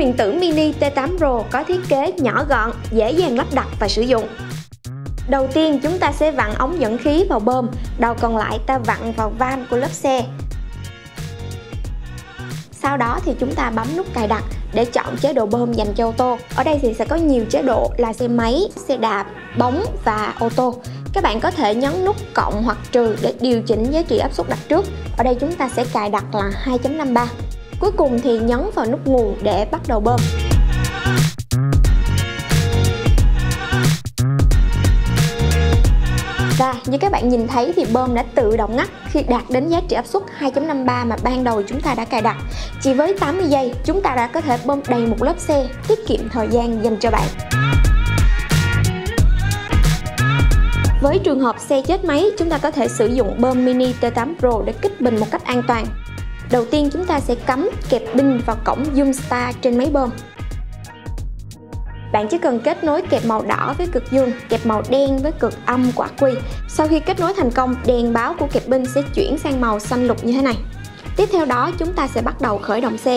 điện tử mini T8 Pro có thiết kế nhỏ gọn, dễ dàng lắp đặt và sử dụng. Đầu tiên chúng ta sẽ vặn ống dẫn khí vào bơm, đầu còn lại ta vặn vào van của lớp xe. Sau đó thì chúng ta bấm nút cài đặt để chọn chế độ bơm dành cho ô tô. Ở đây thì sẽ có nhiều chế độ là xe máy, xe đạp, bóng và ô tô. Các bạn có thể nhấn nút cộng hoặc trừ để điều chỉnh giá trị áp suất đặt trước. Ở đây chúng ta sẽ cài đặt là 2.53. Cuối cùng thì nhấn vào nút nguồn để bắt đầu bơm. Và như các bạn nhìn thấy thì bơm đã tự động ngắt khi đạt đến giá trị áp suất 2.53 mà ban đầu chúng ta đã cài đặt. Chỉ với 80 giây, chúng ta đã có thể bơm đầy một lớp xe, tiết kiệm thời gian dành cho bạn. Với trường hợp xe chết máy, chúng ta có thể sử dụng bơm mini T8 Pro để kích bình một cách an toàn. Đầu tiên chúng ta sẽ cắm kẹp pin vào cổng Zoom Star trên máy bơm. Bạn chỉ cần kết nối kẹp màu đỏ với cực dương, kẹp màu đen với cực âm của ắc quy. Sau khi kết nối thành công, đèn báo của kẹp pin sẽ chuyển sang màu xanh lục như thế này. Tiếp theo đó chúng ta sẽ bắt đầu khởi động xe.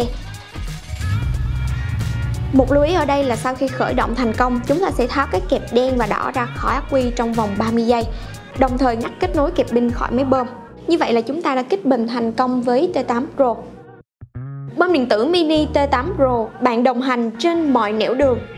Một lưu ý ở đây là sau khi khởi động thành công, chúng ta sẽ tháo cái kẹp đen và đỏ ra khỏi ắc quy trong vòng 30 giây, đồng thời ngắt kết nối kẹp pin khỏi máy bơm. Như vậy là chúng ta đã kích bình thành công với T8 Pro. Bơm điện tử mini T8 Pro, bạn đồng hành trên mọi nẻo đường.